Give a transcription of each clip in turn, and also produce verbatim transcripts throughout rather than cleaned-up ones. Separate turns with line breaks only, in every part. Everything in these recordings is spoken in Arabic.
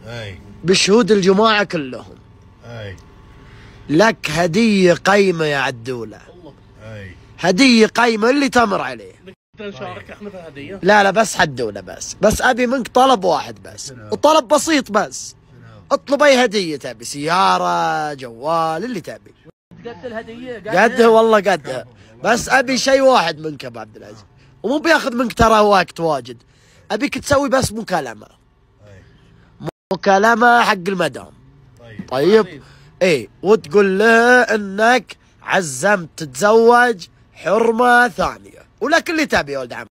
اي
بشهود الجماعة كلهم.
اي
لك هدية قيمة يا عدولة.
اي
هدية قيمة اللي تمر عليه.
نشارك احنا في الهدية؟
لا لا بس عدولة بس، بس ابي منك طلب واحد بس، وطلب بسيط بس. اطلب اي هدية تبي، سيارة، جوال، اللي تبي.
قد الهدية؟
قدها والله قدها، بس ابي شيء واحد منك يا ابو عبد العزيز، ومو بياخذ منك ترى وقت واجد. ابيك تسوي بس مكالمة. مكالمة حق المدام.
طيب
طيب ايه، وتقول له انك عزمت تتزوج حرمة ثانية، ولك اللي تبي يا ولد عمي.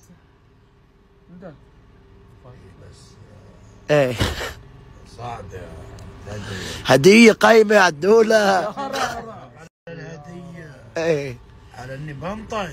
ايه
صعد
هدية قيمة يا عدولة.
الهدية
ايه
على اني بنطق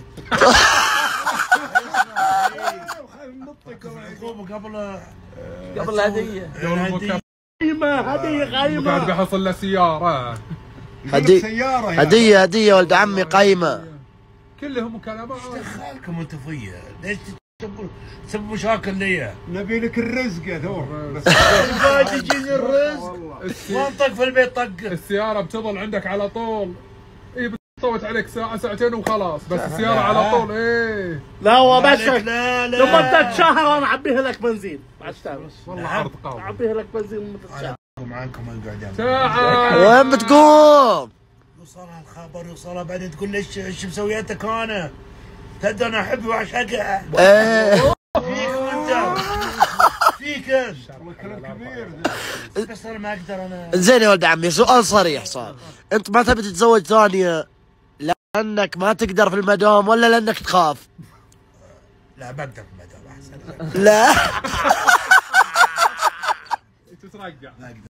قبل
قبل الهدية.
الهدية
قيمة، هدية قيمة.
قاعد بيحصل له سيارة.
هدية
سيارة يا
هدية هدية يا ولد عمي قيمة.
كلهم مكالمات.
دخلكم انتم فيا؟ ليش تسبوا تسبوا مشاكل لي؟
نبي لك الرزق يا ثور.
ما تجيني الرزق وانطق في البيت طق.
السيارة بتظل عندك على طول. اي بتصوت عليك ساعة ساعتين وخلاص، بس السيارة على طول. ايه
لا هو بشك
لا لا
لمدة شهر انا اعبيها لك بنزين بعد تاوس.
والله عرض قوي.
اعبيها لك بنزين لمدة شهر.
معاكم القعدة
ساعة.
وين بتقوم؟
يوصلها الخبر، يوصلها بعدين تقول لي ايش ايش مسوياتك انا؟ تدري انا احب واعشقها.
ايه
فيك انت فيك انت
كلام كبير.
بس انا ما اقدر انا.
زين يا ولد عمي، سؤال صريح صار، انت ما تبي تتزوج ثانية لانك ما تقدر في المدام ولا لانك تخاف؟
لا بقدر في المدام احسن.
لا
تترقع.